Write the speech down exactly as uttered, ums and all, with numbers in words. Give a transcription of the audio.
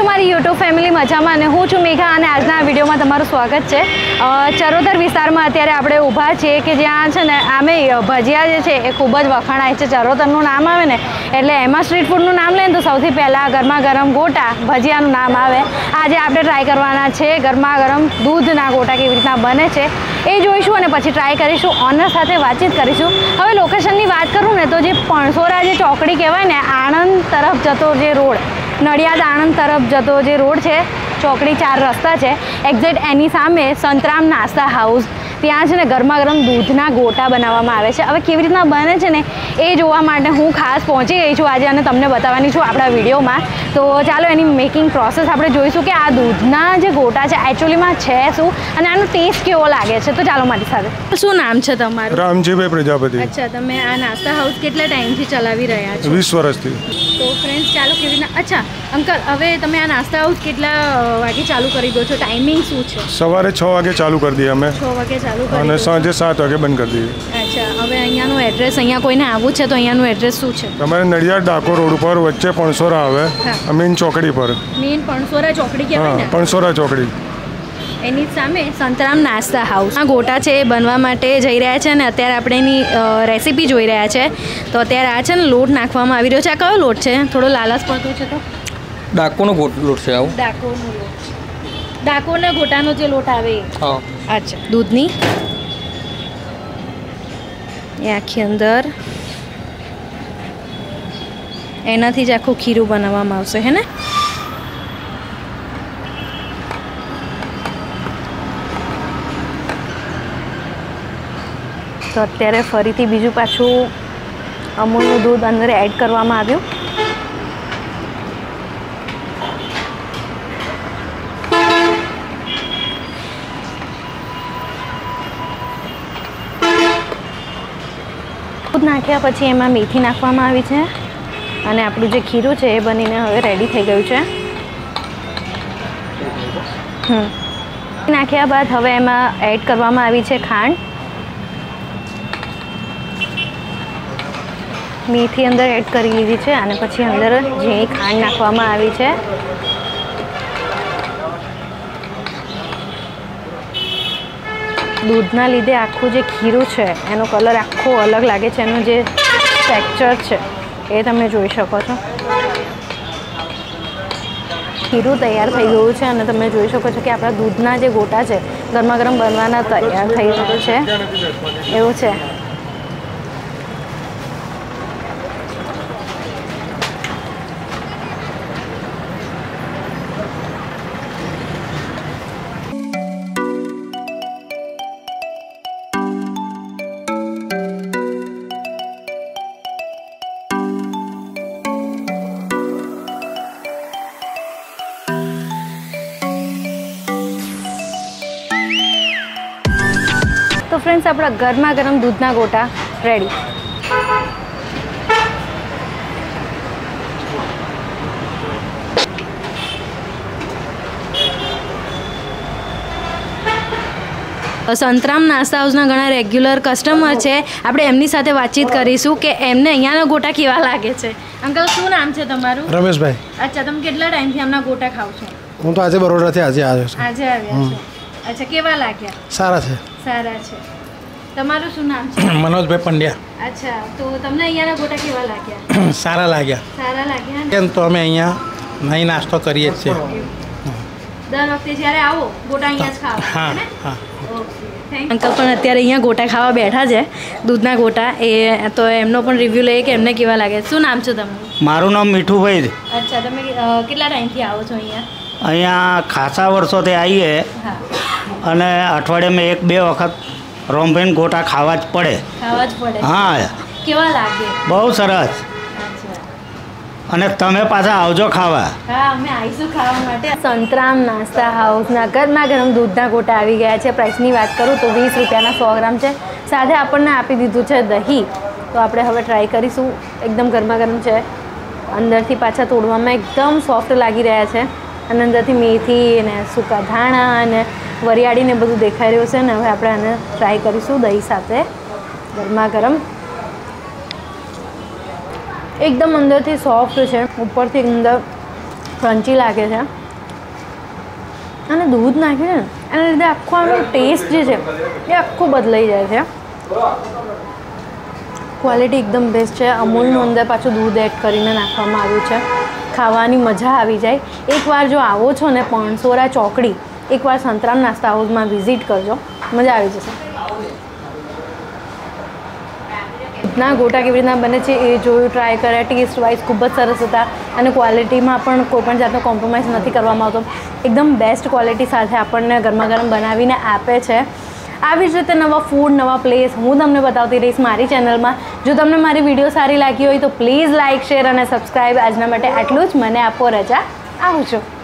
છું મારી YouTube family મજામાં અને હું છું મેઘા અને આજના આ વિડીયોમાં તમારું સ્વાગત છે। ચરોતર વિસ્તારમાં અત્યારે આપણે ઊભા છીએ કે જ્યાં છે ને આમે ભજીયા જે છે એ ખૂબ જ વખણાય છે। ચરોતરનું નામ આવે ને એટલે એમાં સ્ટ્રીટ ફૂડનું નામ લે ને તો સૌથી પહેલાં ગરમા ગરમ ગોટા ભજીયાનું નામ આવે। આજે આપણે ટ્રાય કરવાના છે ગરમા ગરમ દૂધના ગોટા કેવી રીતના બને છે એ જોઈશું અને પછી ટ્રાય કરીશું, ઓનર સાથે વાતચીત કરીશું। હવે લોકેશનની વાત કરું ને તો જે પણસોરા જે ચોકડી કહેવાય ને આણંદ તરફ જતો જે રોડ, નડિયાદ આણંદ તરફ જતો જે રોડ છે, ચોકડી ચાર રસ્તા છે, એક્ઝેક્ટ એની સામે સંતરામ નાસ્તા હાઉસ, ત્યાં છે ને ગરમા ગરમ દૂધના ગોટા બનાવવામાં આવે છે। હવે કેવી રીતના બને છે ને એ જોવા માટે હું ખાસ પહોંચી ગઈ છું આજે અને તમને બતાવવાની છું આપણા વિડીયોમાં। તો ચાલો એની મેકિંગ પ્રોસેસ આપણે જોઈશું કે આ દૂધના જે ગોટા છે એકચ્યુઅલીમાં છે શું અને આનો ટેસ્ટ કેવો લાગે છે। તો ચાલો મારી સાથે। શું નામ છે તમારું? રામજીભાઈ પ્રજાપતિ। અચ્છા, તમે આ નાસ્તા હાઉસ કેટલા ટાઈમથી ચલાવી રહ્યા છો? વીસ વર્ષથી। તો ફ્રેન્ડ્સ ચાલો કેવી રીતના, અચ્છા અંકલ, હવે તમે આ નાસ્તા હાઉસ કેટલા વાગે ચાલુ કરી દો છો? ટાઈમિંગ શું છે? સવારે છ વાગે ચાલુ કરી દઈએ અમે, છ વાગે ચાલુ કરી અને સાંજે સાત વાગે બંધ કરી દઈએ। અચ્છા, હવે અહીંયાનું એડ્રેસ, અહીંયા કોઈને આવવું છે તો અહીંયાનું એડ્રેસ શું છે? તમારે નડિયાદ ડાકોર રોડ ઉપર વચ્ચે પણસોરા આવે, મેઇન ચોકડી પર, મેઇન પણસોરા ચોકડી કહેવાય ને? પણસોરા ચોકડી એની સામે સંતરામ નાસ્તા હાઉસ। આ ગોટા છે એ બનવા માટે જઈ રહ્યા છે અને અત્યારે આપણે એની રેસીપી જોઈ રહ્યા છે। તો અત્યારે આ છે ને લોટ નાખવામાં આવી રહ્યો છે। આ કયો લોટ છે? થોડો લાલચ પડતો છે તો ડાકોરનો લોટ છે। આવું ડાકોરનો લોટ, ડાકોરના ગોટાનો જે લોટ આવે? હા। અચ્છા, દૂધની એ આખી અંદર એનાથી જ આખું ખીરું બનાવવામાં આવશે, હે ને? તો અત્યારે ફરીથી બીજું પાછું અમૂલનું દૂધ અંદર એડ કરવામાં આવ્યું। દૂધ નાખ્યા પછી એમાં મેથી નાખવામાં આવી છે અને આપણું જે ખીરું છે એ બનીને હવે રેડી થઈ ગયું છે। હમ નાખ્યા બાદ હવે એમાં એડ કરવામાં આવી છે ખાંડ, મેથી અંદર એડ કરી લીધી છે અને પછી અંદર જે ખાંડ નાખવામાં આવી છે। દૂધના લીધે આખું જે ખીરું છે એનો કલર આખો અલગ લાગે છે, એનું જે ટેક્સચર છે એ તમે જોઈ શકો છો। ખીરું તૈયાર થઈ ગયું છે અને તમે જોઈ શકો છો કે આપણા દૂધના જે ગોટા છે ગરમા ગરમ બનવાના તૈયાર થઈ રહ્યું છે, એવું છે। તો ફ્રેન્ડ્સ આપણા ગરમા ગરમ દૂધના ગોટા રેડી। સંતરામ નાસ્તા હાઉસના ઘણા રેગ્યુલર કસ્ટમર છે, આપણે એમની સાથે વાતચીત કરીશું કે એમને અહીંયાના ગોટા કેવા લાગે છે। અંકલ, શું નામ છે તમારું? રમેશભાઈ। અચ્છા, તમે કેટલા ટાઈમથી આમના ગોટા ખાવ છો? હું તો આજે બરોડાથી આજે આવ્યો છું। આજે આવ્યા છો? અચ્છા, કેવા લાગ્યા? સારા છે। સારા છે। તમારું શું નામ છે? મનોજભાઈ પંડ્યા। અચ્છા, તો તમને અહીંયાના ગોટા કેવા લાગ્યા? સારા લાગ્યા। સારા લાગ્યા કેમ તો અમે અહીંયા નહીં નાસ્તો કરીએ જ છીએ। દર વખતે જ્યારે આવો ગોટા અહીંયા જ ખાવા? હા હા। અંકલ પણ અત્યારે અહીંયા ગોટા ખાવા બેઠા છે, દૂધના ગોટા। એ તો એમનો પણ રિવ્યૂ લઈએ કે એમને કેવા લાગે। શું નામ છે તમારું? મારું નામ મીઠુભાઈ। અચ્છા, તમે કેટલા ટાઈમથી આવો છો અહીંયા? અહીંયા ખાસા વર્ષોથી આવીએ અને અઠવાડિયામાં એક બે વખત રોમભાઈ ગોટા ખાવા જ પડે। ખાવા જ પડે? હા। કેવા લાગે? બહુ સરસ। અને તમે પાછા આવજો ખાવા। હા, અમે આવીશું ખાવા માટે। સંતરામ નાસ્તા હાઉસના ગરમા ગરમ દૂધના ગોટા આવી ગયા છે। પ્રાઇસની વાત કરું તો વીસ રૂપિયાના સો ગ્રામ છે, સાથે આપણને આપી દીધું છે દહીં। તો આપણે હવે ટ્રાય કરીશું। એકદમ ગરમા ગરમ છે, અંદરથી પાછા તોડવામાં એકદમ સોફ્ટ લાગી રહ્યા છે અને અંદરથી મેથી અને સૂકા ધાણા અને વરિયાળી ને બધું દેખાઈ રહ્યું છે ને હવે આપણે આને ટ્રાય કરીશું દહીં સાથે ગરમા ગરમ. એકદમ અંદરથી સોફ્ટ છે, ઉપરથી અંદર ક્રન્ચી લાગે છે અને દૂધ નાખ્યું છે ને એના લીધે આખો આનો ટેસ્ટ જે છે એ આખો બદલાઈ જાય છે. ક્વોલિટી એકદમ બેસ્ટ છે. અમૂલનું અંદર પાછું દૂધ એડ કરીને નાખવામાં આવ્યું છે. ખાવાની મજા આવી જાય. એકવાર જો આવો છો ને પણસોરા ચોકડી, એકવાર સંતરામ નાસ્તા હાઉસમાં વિઝિટ કરજો, મજા આવી જશે. ના ગોટા કેવી રીતના બને છે એ જોયું, ટ્રાય કર્યા. ટેસ્ટ વાઇઝ ખૂબ જ સરસ હતા અને ક્વોલિટીમાં પણ કોઈપણ જાતનો કોમ્પ્રોમાઇઝ નથી કરવામાં આવતો. એકદમ બેસ્ટ ક્વોલિટી સાથે આપણને ગરમા ગરમ બનાવીને આપે છે. આવી જ રીતે નવા ફૂડ, નવા પ્લેસ હું તમને બતાવતી રહીશ મારી ચેનલમાં. જો તમને મારી વિડીયો સારી લાગી હોય તો પ્લીઝ લાઇક, શેર અને સબસ્ક્રાઈબ. આજના માટે આટલું જ. મને આપો રજા. આવું છું.